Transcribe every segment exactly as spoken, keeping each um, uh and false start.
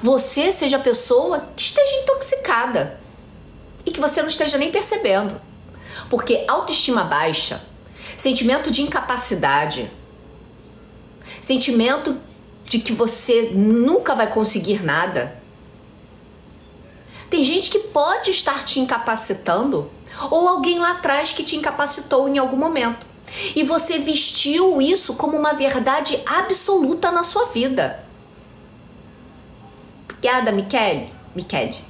você seja a pessoa que esteja intoxicada e que você não esteja nem percebendo. Porque autoestima baixa, sentimento de incapacidade, sentimento de que você nunca vai conseguir nada. Tem gente que pode estar te incapacitando, ou alguém lá atrás que te incapacitou em algum momento. E você vestiu isso como uma verdade absoluta na sua vida. Obrigada, Michele. Michele.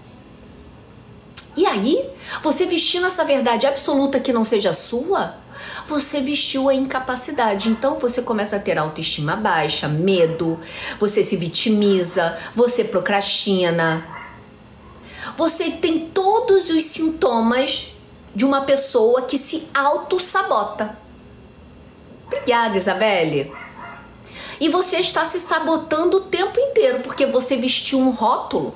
E aí, você vestindo essa verdade absoluta que não seja sua, você vestiu a incapacidade. Então você começa a ter autoestima baixa, medo, você se vitimiza, você procrastina. Você tem todos os sintomas de uma pessoa que se auto-sabota. Obrigada, Isabelle. E você está se sabotando o tempo inteiro, porque você vestiu um rótulo.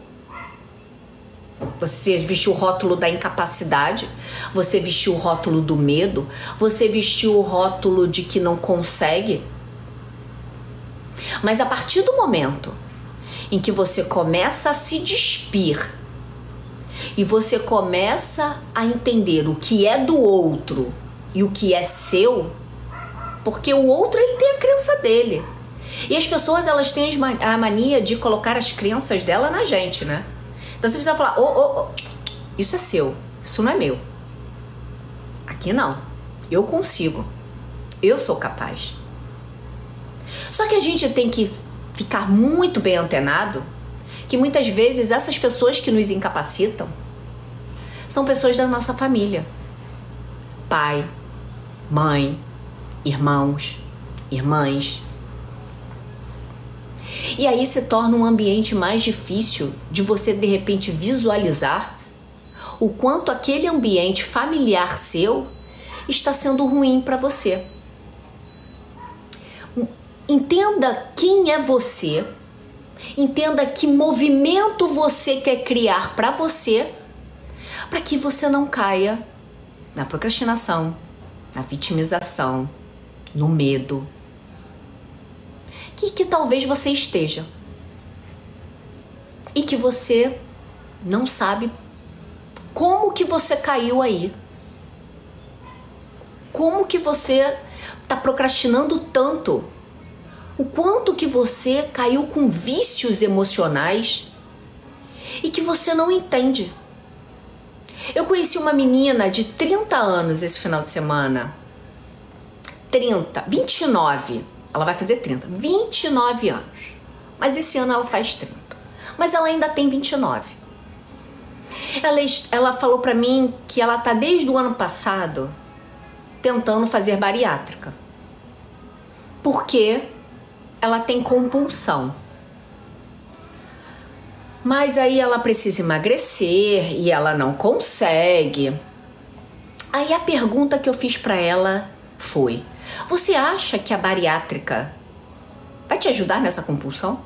Você vestiu o rótulo da incapacidade, você vestiu o rótulo do medo, você vestiu o rótulo de que não consegue. Mas a partir do momento em que você começa a se despir e você começa a entender o que é do outro e o que é seu, porque o outro ele tem a crença dele. E as pessoas elas têm a mania de colocar as crenças dela na gente, né? Então você precisa falar, ô, ô, ô, isso é seu, isso não é meu. Aqui não, eu consigo, eu sou capaz. Só que a gente tem que ficar muito bem antenado que muitas vezes essas pessoas que nos incapacitam são pessoas da nossa família. Pai, mãe, irmãos, irmãs. E aí se torna um ambiente mais difícil de você de repente visualizar o quanto aquele ambiente familiar seu está sendo ruim para você. Entenda quem é você, entenda que movimento você quer criar para você, para que você não caia na procrastinação, na vitimização, no medo. Que, que talvez você esteja e que você não sabe como que você caiu aí, como que você está procrastinando tanto, o quanto que você caiu com vícios emocionais e que você não entende. Eu conheci uma menina de trinta anos esse final de semana, trinta, vinte e nove. Ela vai fazer trinta, vinte e nove anos. Mas esse ano ela faz trinta. Mas ela ainda tem vinte e nove. Ela, ela falou pra mim que ela tá desde o ano passado tentando fazer bariátrica. Porque ela tem compulsão. Mas aí ela precisa emagrecer e ela não consegue. Aí a pergunta que eu fiz pra ela foi: você acha que a bariátrica vai te ajudar nessa compulsão?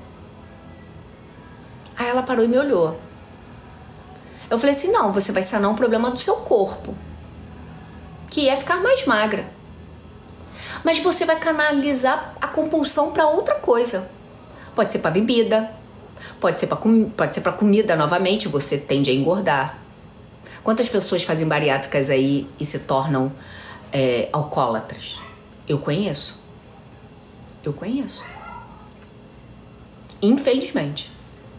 Aí ela parou e me olhou. Eu falei assim, não, você vai sanar um problema do seu corpo, que é ficar mais magra. Mas você vai canalizar a compulsão para outra coisa. Pode ser para bebida, pode ser para com... pode ser para comida novamente, você tende a engordar. Quantas pessoas fazem bariátricas aí e se tornam é, alcoólatras? Eu conheço. Eu conheço. Infelizmente.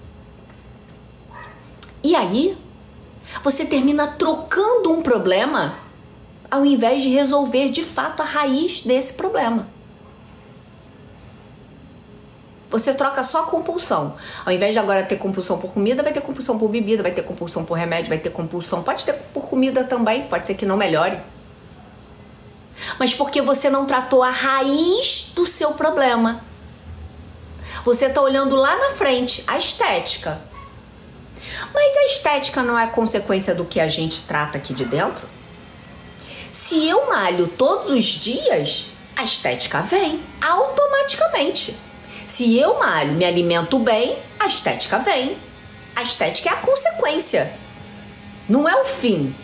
E aí, você termina trocando um problema ao invés de resolver de fato a raiz desse problema. Você troca só a compulsão. Ao invés de agora ter compulsão por comida, vai ter compulsão por bebida, vai ter compulsão por remédio, vai ter compulsão... Pode ter por comida também, pode ser que não melhore. Mas porque você não tratou a raiz do seu problema. Você está olhando lá na frente, a estética. Mas a estética não é consequência do que a gente trata aqui de dentro? Se eu malho todos os dias, a estética vem automaticamente. Se eu malho, me alimento bem, a estética vem. A estética é a consequência, não é o fim.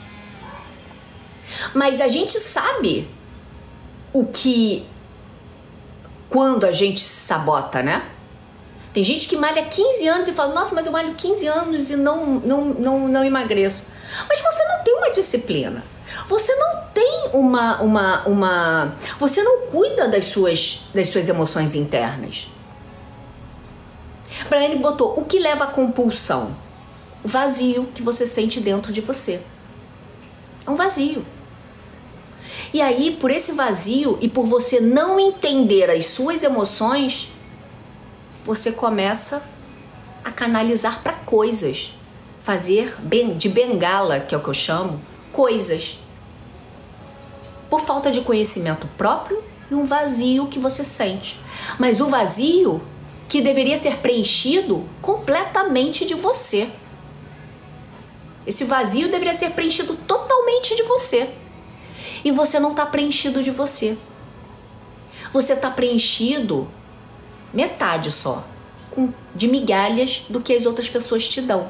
Mas a gente sabe o que, quando a gente se sabota, né? Tem gente que malha quinze anos e fala, nossa, mas eu malho quinze anos e não, não, não, não emagreço. Mas você não tem uma disciplina. Você não tem uma, uma, uma... Você não cuida das suas, das suas emoções internas. Braiane botou, o que leva à compulsão? O vazio que você sente dentro de você. É um vazio. E aí, por esse vazio e por você não entender as suas emoções, você começa a canalizar para coisas. Fazer de bengala, que é o que eu chamo, coisas. Por falta de conhecimento próprio e um vazio que você sente. Mas o vazio que deveria ser preenchido completamente de você. Esse vazio deveria ser preenchido totalmente de você. E você não está preenchido de você. Você está preenchido metade só, de migalhas do que as outras pessoas te dão.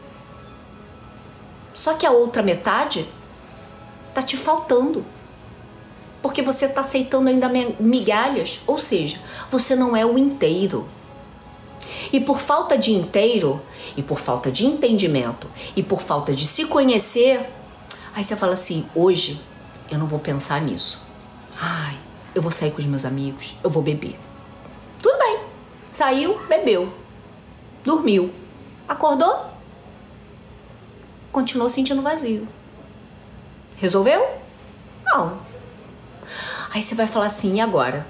Só que a outra metade tá te faltando. Porque você tá aceitando ainda migalhas, ou seja, você não é o inteiro. E por falta de inteiro, e por falta de entendimento, e por falta de se conhecer, aí você fala assim, hoje eu não vou pensar nisso. Ai, eu vou sair com os meus amigos, eu vou beber. Tudo bem, saiu, bebeu, dormiu, acordou, continuou sentindo vazio. Resolveu? Não. Aí você vai falar assim, e agora?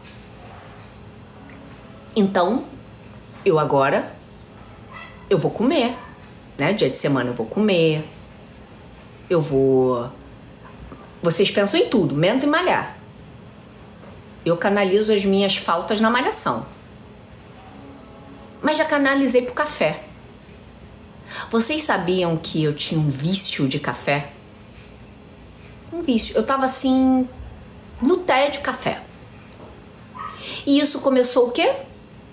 Então, eu agora, eu vou comer, né? Dia de semana eu vou comer, eu vou... Vocês pensam em tudo, menos em malhar. Eu canalizo as minhas faltas na malhação. Mas já canalizei pro café. Vocês sabiam que eu tinha um vício de café? Um vício. Eu tava assim, no tédio café. E isso começou o quê?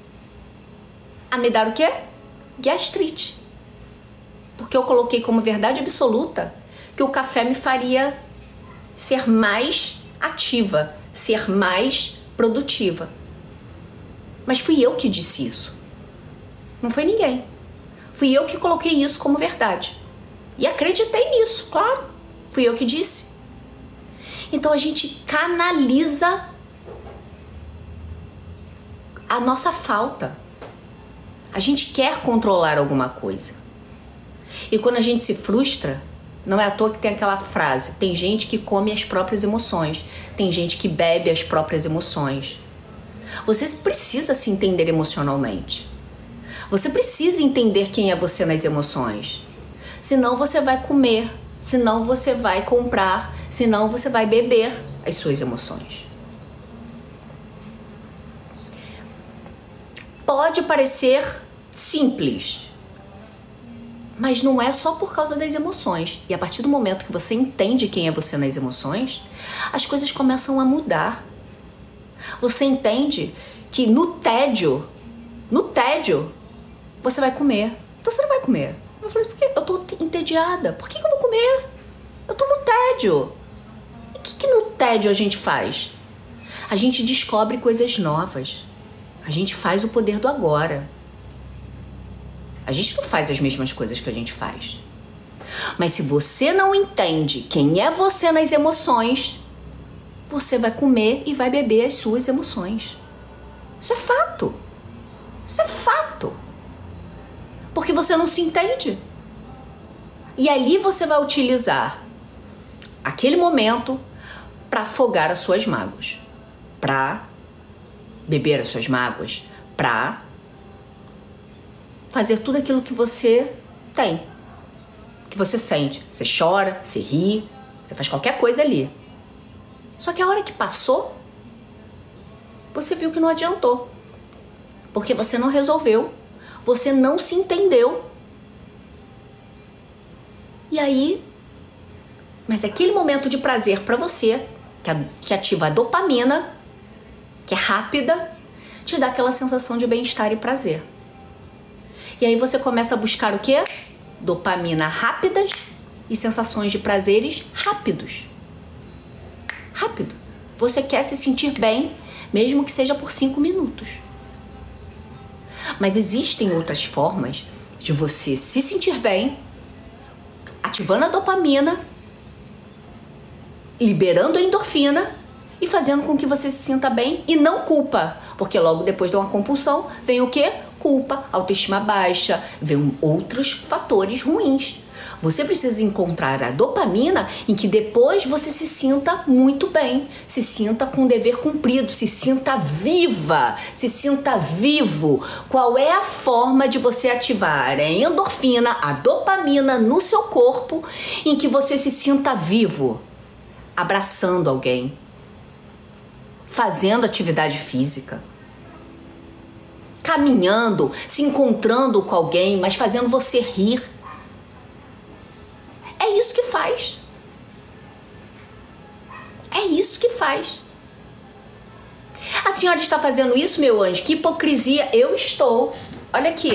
A me dar o quê? Gastrite. Porque eu coloquei como verdade absoluta que o café me faria ser mais ativa, ser mais produtiva. Mas fui eu que disse isso. Não foi ninguém. Fui eu que coloquei isso como verdade. E acreditei nisso, claro. Fui eu que disse. Então a gente canaliza a nossa falta. A gente quer controlar alguma coisa. E quando a gente se frustra, não é à toa que tem aquela frase, tem gente que come as próprias emoções, tem gente que bebe as próprias emoções. Você precisa se entender emocionalmente. Você precisa entender quem é você nas emoções. Senão você vai comer, senão você vai comprar, senão você vai beber as suas emoções. Pode parecer simples, mas não é só por causa das emoções. E a partir do momento que você entende quem é você nas emoções, as coisas começam a mudar. Você entende que no tédio, no tédio, você vai comer. Então você não vai comer. Eu falei, por que eu tô entediada? Por que eu vou comer? Eu tô no tédio. E o que, que no tédio a gente faz? A gente descobre coisas novas. A gente faz o poder do agora. A gente não faz as mesmas coisas que a gente faz. Mas se você não entende quem é você nas emoções, você vai comer e vai beber as suas emoções. Isso é fato. Isso é fato. Porque você não se entende. E ali você vai utilizar aquele momento para afogar as suas mágoas, para beber as suas mágoas, para fazer tudo aquilo que você tem, que você sente. Você chora, você ri, você faz qualquer coisa ali. Só que a hora que passou, você viu que não adiantou. Porque você não resolveu, você não se entendeu. E aí, mas aquele momento de prazer para você, que ativa a dopamina, que é rápida, te dá aquela sensação de bem-estar e prazer. E aí você começa a buscar o quê? Dopamina rápidas e sensações de prazeres rápidos. Rápido. Você quer se sentir bem, mesmo que seja por cinco minutos. Mas existem outras formas de você se sentir bem, ativando a dopamina, liberando a endorfina e fazendo com que você se sinta bem e não culpa. Porque logo depois de uma compulsão vem o quê? Culpa, autoestima baixa, vem outros fatores ruins. Você precisa encontrar a dopamina em que depois você se sinta muito bem, se sinta com dever cumprido, se sinta viva, se sinta vivo. Qual é a forma de você ativar a endorfina, a dopamina no seu corpo em que você se sinta vivo? Abraçando alguém, fazendo atividade física, caminhando, se encontrando com alguém, mas fazendo você rir. É isso que faz. É isso que faz. A senhora está fazendo isso, meu anjo? Que hipocrisia. Eu estou. Olha aqui.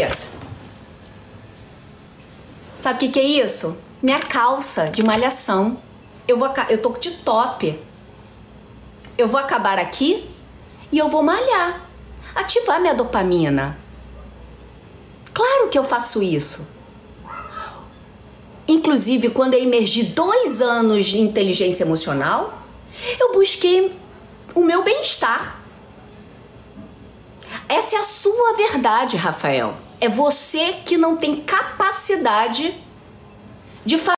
Sabe o que, que é isso? Minha calça de malhação. Eu, vou, eu tô de top. Eu vou acabar aqui e eu vou malhar. Ativar minha dopamina. Claro que eu faço isso. Inclusive, quando eu emergi dois anos de inteligência emocional, eu busquei o meu bem-estar. Essa é a sua verdade, Rafael. É você que não tem capacidade de fazer